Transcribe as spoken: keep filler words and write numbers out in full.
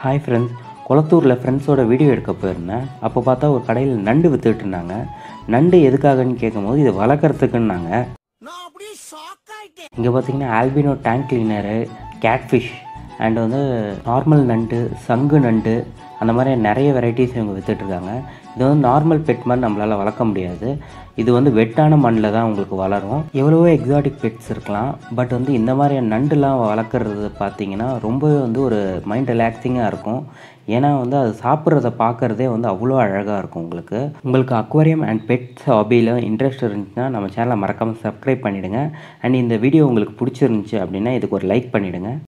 Hi friends, குளத்தூரில் ஃப்ரெண்ட்ஸோட video எடுக்க போயிருந்தேன். அப்போ பார்த்தா ஒரு கடையில் நண்டு வித்துட்டு இருந்தாங்க. நண்டு எதுக்காகன்னு கேட்கும்போது இது வளர்க்குறதுக்குன்னாங்க. இங்கே பார்த்தீங்கன்னா albino tank cleaner, catfish and வந்து நார்மல் நண்டு, சங்கு நண்டு, அந்த மாதிரி நிறைய வெரைட்டிஸ் இவங்க வித்துட்ருக்காங்க. இது வந்து நார்மல் பெட் மாதிரி நம்மளால் வளர்க்க முடியாது. இது வந்து வெட்டான மண்ணில் தான் உங்களுக்கு வளரும். எவ்வளவோ எக்ஸாட்டிக் பெட்ஸ் இருக்கலாம், பட் வந்து இந்த மாதிரியான நண்டுலாம் வளர்க்குறது பார்த்தீங்கன்னா ரொம்பவே வந்து ஒரு மைண்ட் ரிலாக்ஸிங்காக இருக்கும். ஏன்னா வந்து அது சாப்பிட்றத பார்க்குறதே வந்து அவ்வளோ அழகாக இருக்கும். உங்களுக்கு உங்களுக்கு அக்வாரியம் அண்ட் பெட்ஸ் ஹாபியில் இன்ட்ரெஸ்ட் இருந்துச்சுன்னா நம்ம சேனலை மறக்காமல் சப்ஸ்கிரைப் பண்ணிவிடுங்க. அண்ட் இந்த வீடியோ உங்களுக்கு பிடிச்சிருந்துச்சி அப்படின்னா இதுக்கு ஒரு லைக் பண்ணிவிடுங்க.